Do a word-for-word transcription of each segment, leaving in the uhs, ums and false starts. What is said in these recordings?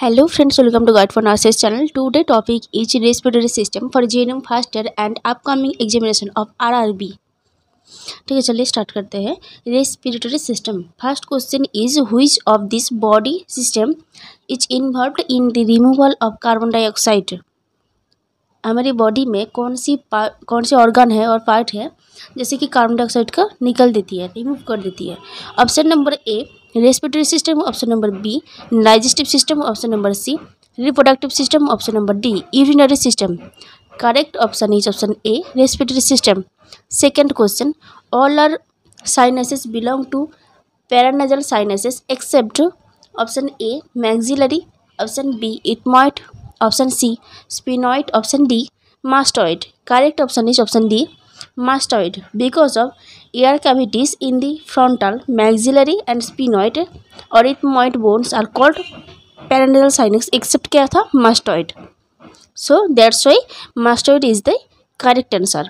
Hello friends, welcome to Guide for Nurses channel. Today topic is respiratory system for J N M first year and upcoming examination of R R B. ठीक है, चलिए start करते हैं. Respiratory system. First question is which of this body system is involved in the removal of carbon dioxide. हमारी body में कौन सी कौन से ऑर्गन है और पार्ट है जैसे कि कार्बन डाइऑक्साइड का निकल देती है, रिमूव कर देती है. Option number A respiratory system, option number B digestive system, option number C reproductive system, option number D urinary system. Correct option is option A respiratory system. Second question, all are sinuses belong to paranasal sinuses except option A maxillary, option B ethmoid, option C sphenoid, option D mastoid. Correct option is option D mastoid because of air cavities in the frontal, maxillary and sphenoid or ethmoid bones are called paranasal sinus except क्या था mastoid. So that's why mastoid is the correct answer.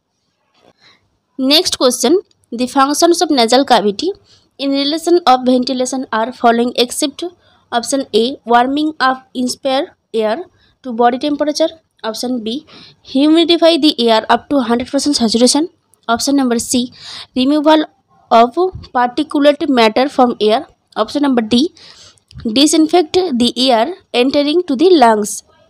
Next question, the functions of nasal cavity in relation of ventilation are following except option A warming of inspire air to body temperature, option B humidify the air up to one hundred percent saturation, option number C removal of particulate matter from air, option number D disinfect the air entering to the lungs.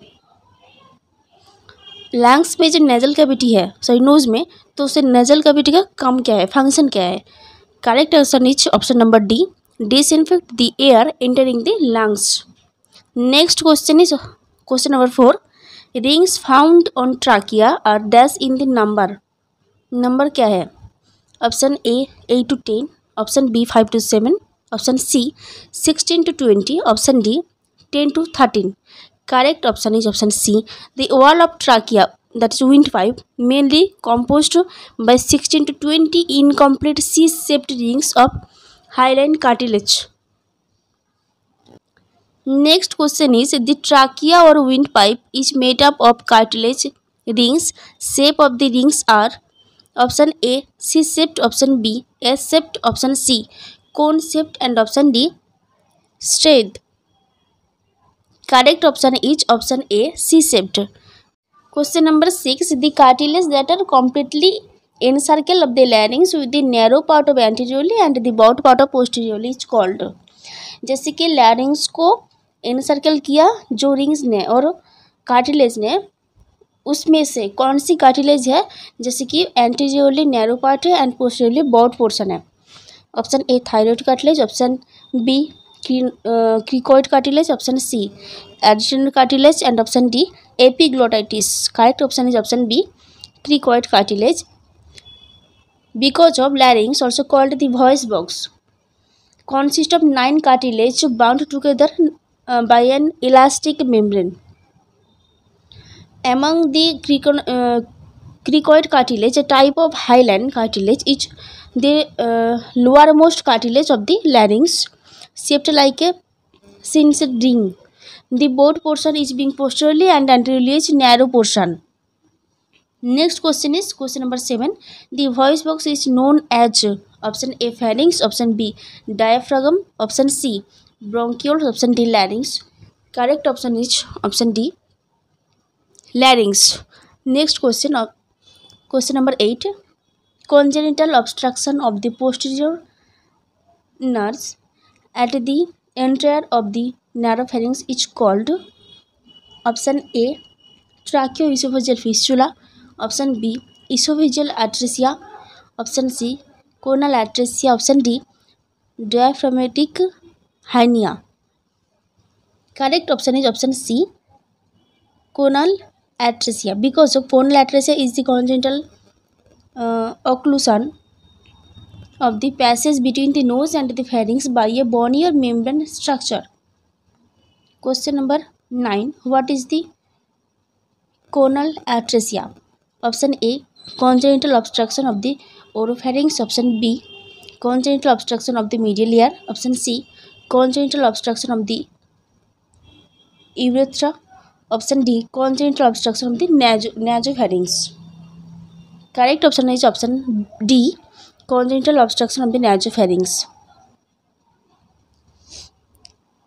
Lungs में जो nasal cavity है sorry nose में, तो उसे nasal cavity का काम क्या है, फंक्शन क्या है. Correct answer is option number D disinfect the air entering the lungs. Next question is question number four, rings found on trachea are dash in the number. Number क्या है. Option A eight to ten, option B five to seven, option C sixteen to twenty, option D ten to thirteen. Correct option is option C the wall of trachea that is windpipe mainly composed by sixteen to twenty incomplete C-shaped rings of hyaline cartilage. Next question is the trachea or windpipe is made up of cartilage rings. Shape of the rings are option A C-shaped, option B S-shaped, option C cone shaped and option D straight. Correct option is option A C-shaped. Question number six, the cartilage that are completely encircle of the larynx with the narrow part of anteriorly and the broad part of posteriorly is called. जैसे कि लैरिंग्स को encircle किया जो rings ने और cartilage ने, उसमें से कौन सी कार्टिलेज है जैसे कि एंटीरियरली नैरो पार्ट है एंड पोस्टीरियरली ब्रॉड पोर्शन है. Option A thyroid cartilage, option B cricoid cartilage, option C additional cartilage and option D epiglottitis. Correct option is option B cricoid cartilage. Because of larynx also called the voice box consist of nine cartilage bound together uh, by an elastic membrane. Among the crico uh, cricoid cartilage, a type of hyaline cartilage is the uh, lowermost cartilage of the larynx, shaped like a cinched ring. The broad portion is being posteriorly and anteriorly is narrow portion. Next question is question number seven. The voice box is known as option A pharynx, option B diaphragm, option C bronchioles, option D larynx. Correct option is option D larynx. Next question of question number eight. Congenital obstruction of the posterior nerves at the entry of the naropharynx is called option A tracheoesophageal fistula, option B esophageal atresia, option C conal atresia, option D diaphragmatic hernia. Correct option is option C conal atresia because of conal atresia is the congenital uh, occlusion of the passage between the nose and the pharynx by a bony or membrane structure. Question number nine. What is the conal atresia? Option A congenital obstruction of the oropharynx, option B congenital obstruction of the medial ear, option C congenital obstruction of the urethra, option D congenital obstruction of the nasopharynx. Correct option is option D congenital obstruction of the nasopharynx.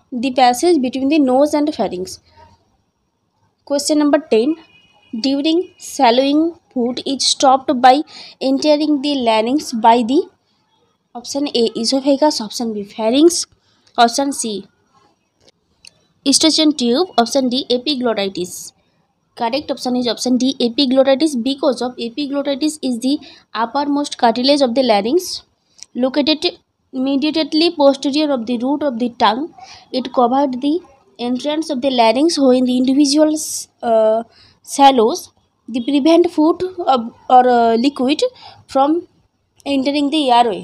The passage between the nose and pharynx. Question number ten, during swallowing food is stopped by entering the larynx by the option A oesophagus, option B pharynx, option C eustachian tube, option D epiglottitis. Correct option is option D epiglottitis, because of epiglottitis is the uppermost cartilage of the larynx located immediately posterior of the root of the tongue. It covered the entrance of the larynx when the individual uh, swallows the prevent food of, or uh, liquid from entering the airway।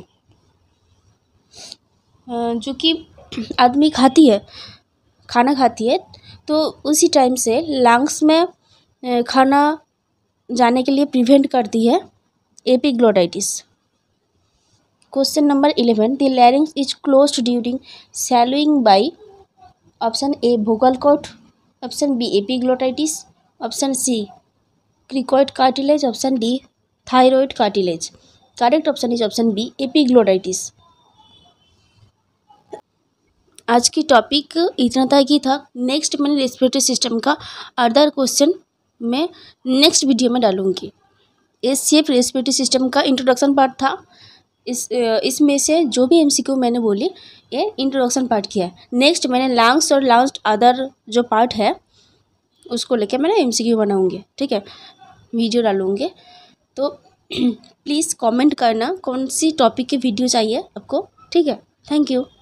uh, जो कि आदमी खाती है, खाना खाती है, तो उसी टाइम से लंग्स में खाना जाने के लिए प्रिवेंट करती है epiglottitis. Question number eleven, the larynx is closed during swallowing by option A vocal cord, option B epiglottitis, option C cricoid cartilage, option D thyroid cartilage. Correct option is option B epiglottitis. आज की topic इतना तक ही था। Next मैंने respiratory system का other question मैं next video में डालूंगी। ये सिर्फ रेस्पिरेटरी सिस्टम का इंट्रोडक्शन पार्ट था। इस इसमें से जो भी एमसीक्यू मैंने बोली ये इंट्रोडक्शन पार्ट किया है। नेक्स्ट मैंने लंग्स और लास्ट अदर जो पार्ट है उसको लेके मैंने एमसीक्यू बनाऊंगी, ठीक है, वीडियो डालूंगी। तो प्लीज़ कमेंट करना कौन सी टॉपिक की वीडियो चाहिए आपको, ठीक है। Thank you.